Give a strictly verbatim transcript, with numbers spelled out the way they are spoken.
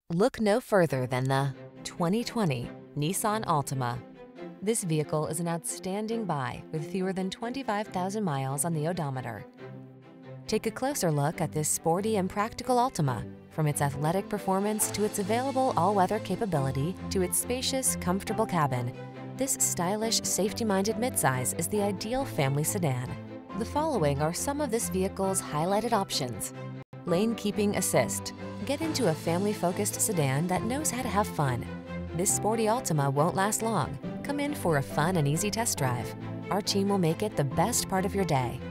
Look no further than the twenty twenty Nissan Altima. This vehicle is an outstanding buy with fewer than twenty-five thousand miles on the odometer. Take a closer look at this sporty and practical Altima. From its athletic performance to its available all-weather capability to its spacious, comfortable cabin, this stylish, safety-minded midsize is the ideal family sedan. The following are some of this vehicle's highlighted options: lane keeping assist. Get into a family-focused sedan that knows how to have fun. This sporty Altima won't last long. Come in for a fun and easy test drive. Our team will make it the best part of your day.